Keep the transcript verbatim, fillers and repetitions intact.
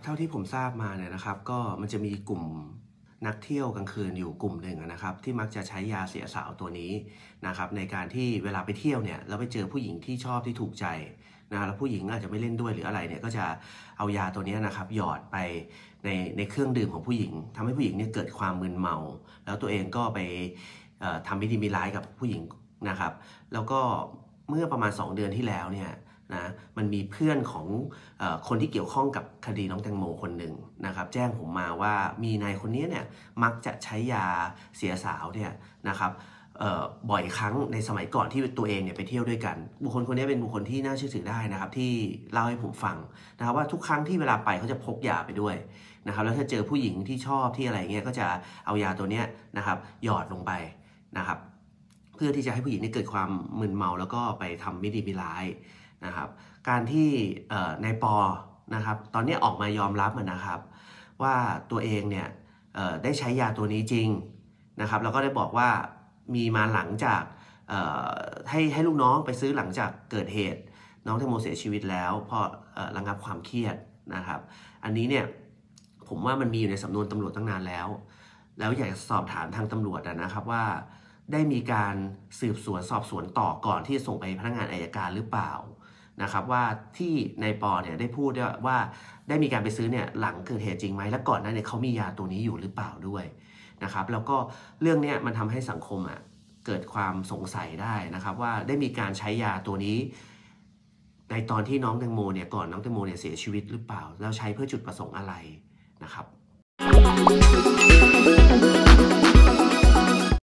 ท่าที่ผมทราบมาเนี่ยนะครับก็มันจะมีกลุ่มนักเที่ยวกลางคืนอยู่กลุ่มหนึ่งนะครับที่มักจะใช้ยาเสียสาวตัวนี้นะครับในการที่เวลาไปเที่ยวเนี่ยแล้วไปเจอผู้หญิงที่ชอบที่ถูกใจนะแล้วผู้หญิงอาจจะไม่เล่นด้วยหรืออะไรเนี่ยก็จะเอายาตัวนี้นะครับหยอดไปในในเครื่องดื่มของผู้หญิงทำให้ผู้หญิงเนี่ยเกิดความมึนเมาแล้วตัวเองก็ไปทำไม่ดีไม่ร้ายกับผู้หญิงนะครับแล้วก็เมื่อประมาณสองเดือนที่แล้วเนี่ยนะมันมีเพื่อนของเอ่อคนที่เกี่ยวข้องกับคดีน้องแตงโมคนหนึ่งนะครับแจ้งผมมาว่ามีนายคนนี้เนี่ยมักจะใช้ยาเสียสาวเนี่ยนะครับบ่อยครั้งในสมัยก่อนที่ตัวเองเนี่ยไปเที่ยวด้วยกันบุคคลคนนี้เป็นบุคคลที่น่าเชื่อถือได้นะครับที่เล่าให้ผมฟังนะครับว่าทุกครั้งที่เวลาไปเขาจะพกยาไปด้วยนะครับแล้วถ้าเจอผู้หญิงที่ชอบที่อะไรเงี้ยก็จะเอายาตัวเนี้ยนะครับหยอดลงไปนะครับเพื่อที่จะให้ผู้หญิงนี่เกิดความมึนเมาแล้วก็ไปทำไม่ดีไม่ร้ายนะครับการที่นายปอนะครับตอนนี้ออกมายอมรับนะครับว่าตัวเองเนี่ยได้ใช้ยาตัวนี้จริงนะครับแล้วก็ได้บอกว่ามีมาหลังจากให้ให้ลูกน้องไปซื้อหลังจากเกิดเหตุน้องแตงโมเสียชีวิตแล้วพอระงับความเครียดนะครับอันนี้เนี่ยผมว่ามันมีอยู่ในสำนวนตำรวจตั้งนานแล้วแล้วอยากสอบถามทางตำรวจนะครับว่าได้มีการสืบสวนสอบสวนต่อก่อนที่จะส่งไปพนักงานอัยการหรือเปล่านะครับว่าที่นายปอเนี่ยได้พูดว่าได้มีการไปซื้อเนี่ยหลังเกิดเหตุจริงไหมและก่อนหน้านี้เขามียาตัวนี้อยู่หรือเปล่าด้วยนะครับแล้วก็เรื่องนี้มันทำให้สังคมอ่ะเกิดความสงสัยได้นะครับว่าได้มีการใช้ยาตัวนี้ในตอนที่น้องแตงโมเนี่ยก่อนน้องแตงโมเนี่ยเสียชีวิตหรือเปล่าแล้วใช้เพื่อจุดประสงค์อะไรนะครับ